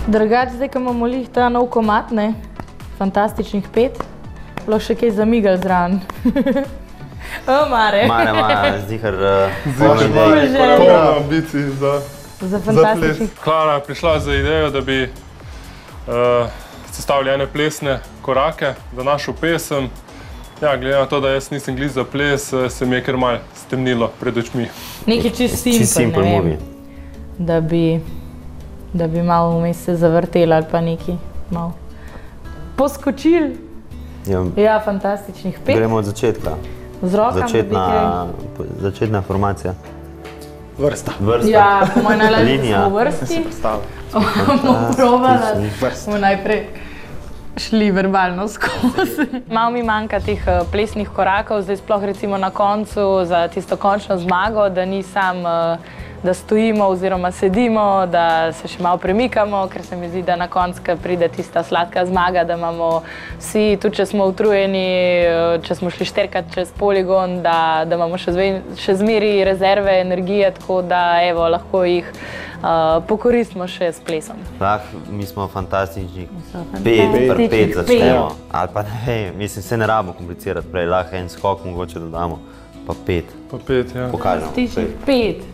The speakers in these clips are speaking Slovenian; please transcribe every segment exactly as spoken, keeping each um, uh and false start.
Drugač, zdaj, ko imamo lih ta nov komad, ne, fantastičnih pet, lahko še kaj zamigali zraven. O, Mare. Mare ima zdihar polno ambicij za Za fantastičnih. Klara je prišla za idejo, da bi sestavili ene plesne korake za našo pesem. Ja, glede na to, da jaz nisem glih za ples, se mi je kar malo stemnilo pred očmi. Nekaj čist simple, ne vem, da bi, da bi malo vmes se zavrteli ali pa nekaj malo poskočili. Ja, fantastičnih pet. Gremo od začetka. Z rokam, začetna, začetna formacija. Vrsta. Vrsta. Ja, po moj najlažje smo v vrsti. Bomo probali, bomo najprej šli verbalno skozi. Malo mi manjka teh plesnih korakov, zdaj sploh recimo na koncu za tisto končno zmago, da ni sam, da stojimo oziroma sedimo, da se še malo premikamo, ker se mi zdi, da na koncu, ko pride tista sladka zmaga, da imamo vsi, tudi če smo utrujeni, če smo šli šterkat čez poligon, da, da imamo še, zve, še zmeri rezerve energije, tako da evo, lahko jih uh, pokoristimo še s plesom. Lahko, mi smo fantastični, pet, pet, pet začnemo, ali pa ne, mislim, se ne rabimo komplicirati prej, lahko en skok mogoče dodamo, pa pet. Pa pet, ja. Pokažemo. Fantastičnih pet.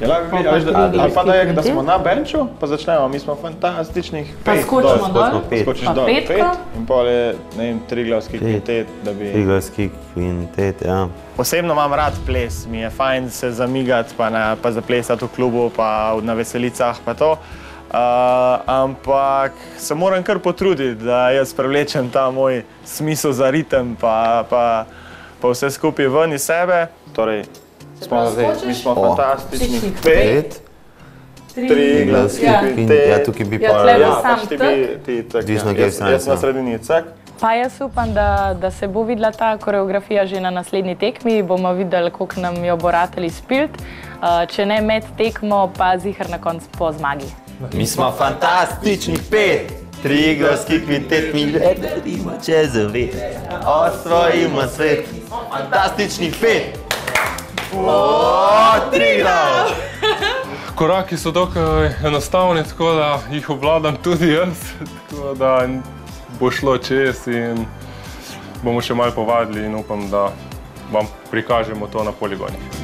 Ali pa da je, da smo na benču, pa začnemo, mi smo fantastičnih pet. Pa skočimo dol, skočiš dol, pet in pol je, ne vem, triglavski kvintet, da bi... Triglavski kvintet, ja. Osebno imam rad ples, mi je fajn se zamigati, pa, na, pa zaplesati v klubu, pa na veselicah, pa to. Uh, ampak se moram kar potruditi, da jaz prevlečem ta moj smisel za ritem, pa, pa, pa vse skupaj ven iz sebe. Torej, smo zdaj, mi smo fantastičnih pet, triglavski kvintet. Ja, tukaj bi pa... Ja, tle bo sam ti tak. Ti tak, jaz na sredini cak. Pa jaz upam, da, da se bo videla ta koreografija že na naslednji tekmi, bomo videli, koliko nam jo bo rateli spilt. Uh, če ne med tekmo, pa zihar na koncu po zmagi. Mi smo fantastičnih pet, triglavski kvintet, mi naredimo čez vet, osvojimo svet, fantastičnih pet. Oooo, Triglav! Koraki so dokaj enostavni, tako da jih obvladam tudi jaz, tako da bo šlo čez in bomo še malo povadili in upam, da vam prikažemo to na poligonih.